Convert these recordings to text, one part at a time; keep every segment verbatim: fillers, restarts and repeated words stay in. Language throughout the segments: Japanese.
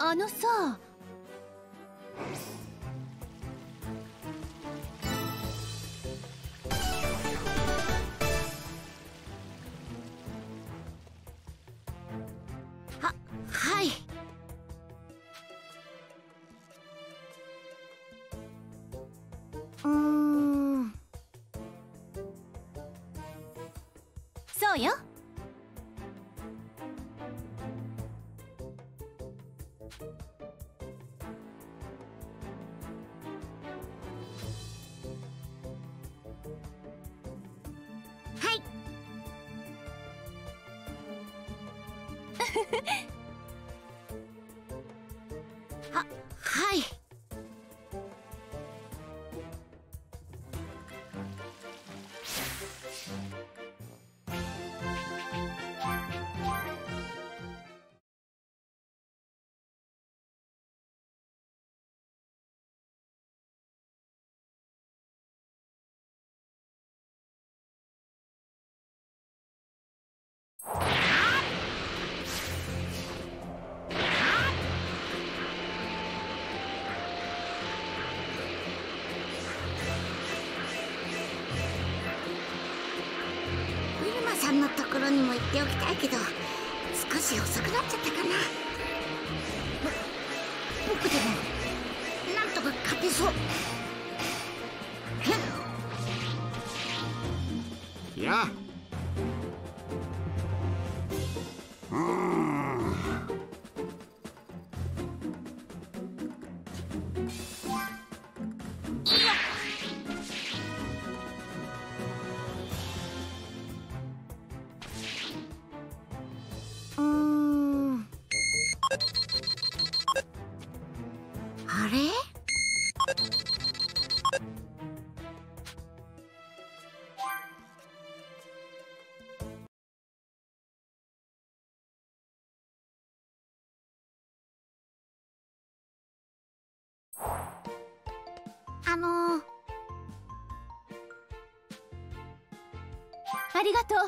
あのさ。 は、はい。うーん。 そうよ。 はい。は、はい。ウィルマさんのところにも行っておきたいけど、少し遅くなっちゃったかな。ぼ僕でもなんとか勝てそう。 いや。うーん。 うーん。あれ？あのー、 ありがとう。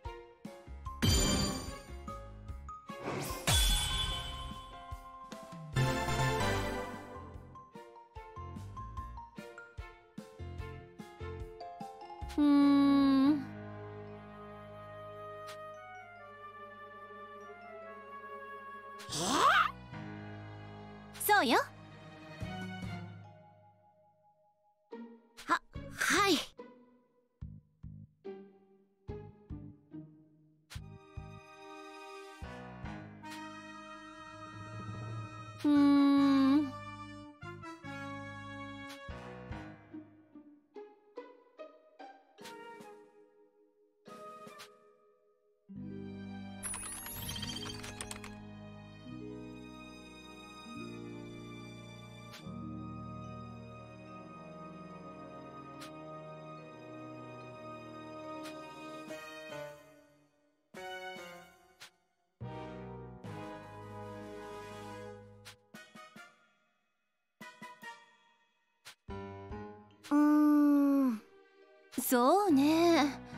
うーん。そうよ。 は、はい。 うーん。 うーん。 そうね。